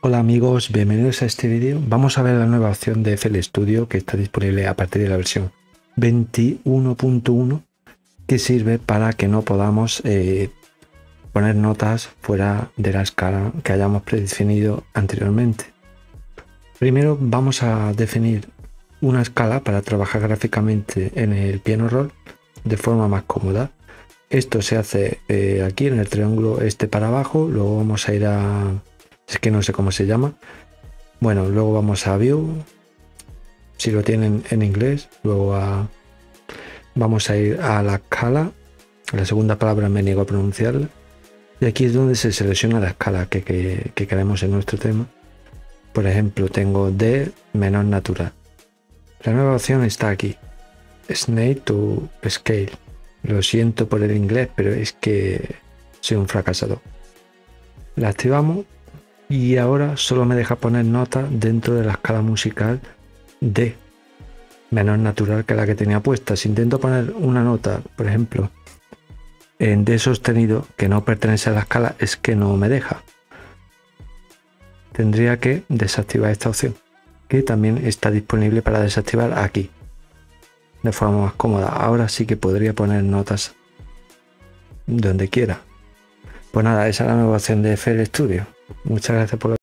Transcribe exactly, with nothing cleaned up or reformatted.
Hola amigos, bienvenidos a este vídeo. Vamos a ver la nueva opción de F L Studio que está disponible a partir de la versión veintiuno punto uno, que sirve para que no podamos eh, poner notas fuera de la escala que hayamos predefinido anteriormente. Primero vamos a definir una escala para trabajar gráficamente en el piano roll de forma más cómoda. Esto se hace eh, aquí en el triángulo este para abajo, luego vamos a ir a... es que no sé cómo se llama. Bueno, luego vamos a View, si lo tienen en inglés, luego a... vamos a ir a la escala, la segunda palabra me niego a pronunciarla, y aquí es donde se selecciona la escala que, que, que queremos en nuestro tema. Por ejemplo, tengo D menor natural. La nueva opción está aquí, Snake to Scale. Lo siento por el inglés, pero es que soy un fracasado. La activamos y ahora solo me deja poner notas dentro de la escala musical D menor natural que la que tenía puesta. Si intento poner una nota, por ejemplo, en D sostenido, que no pertenece a la escala, es que no me deja. Tendría que desactivar esta opción, que también está disponible para desactivar aquí, de forma más cómoda. Ahora sí que podría poner notas donde quiera. Pues nada, esa es la nueva opción de F L Studio. Muchas gracias por la